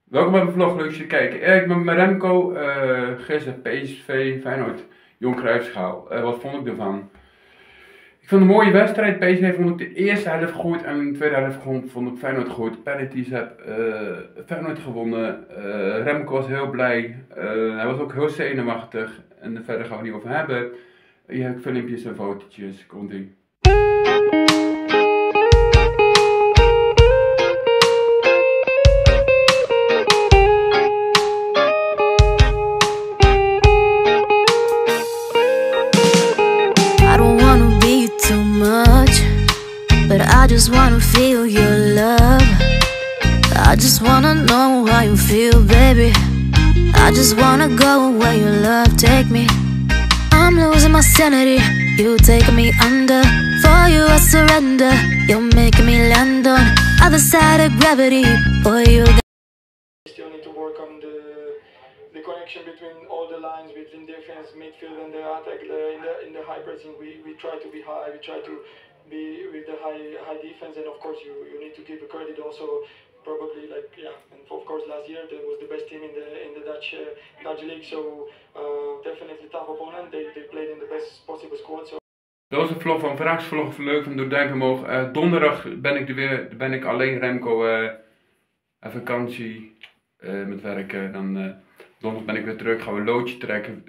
Welkom bij mijn vlog, leuk dat je kijken. Ik ben met Remco, gisteren PSV Feyenoord, Johan Cruijffschaal. Wat vond ik ervan? Ik vond het een mooie wedstrijd. PSV vond ik de eerste helft goed en de tweede helft vond ik Feyenoord goed. Penalties heb Feyenoord gewonnen. Remco was heel blij. Hij was ook heel zenuwachtig en verder gaan we niet over hebben. Hier heb ik filmpjes en fotootjes. Komt-ie. But I just wanna feel your love. I just wanna know how you feel, baby. I just wanna go where your love take me. I'm losing my sanity, you taking me under. For you I surrender, you're making me land on other side of gravity. Boy, you still need to work on the connection between all the lines, between defense, midfield and the attack. In the high pressing we try to be high, we try to be with the high defense, and of course you need to give a credit also, probably, like, yeah, and of course last year that was the best team in the Dutch league, so definitely tough opponent. They played in the best possible squad. So. Dat was een vlog van vandaag, vlog van leuk, van door duimpje omhoog. Donderdag ben ik alleen, Remco vakantie met werken. Dan donderdag ben ik weer terug, gaan we een loodje trekken.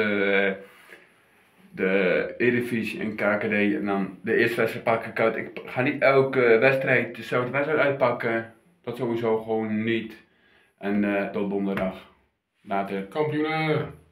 De Eredivisie en KKD en dan de eerste wedstrijd pakken koud. Ik ga niet elke wedstrijd dezelfde wedstrijd uitpakken. Dat sowieso gewoon niet. En tot donderdag. Later. Kampioenen!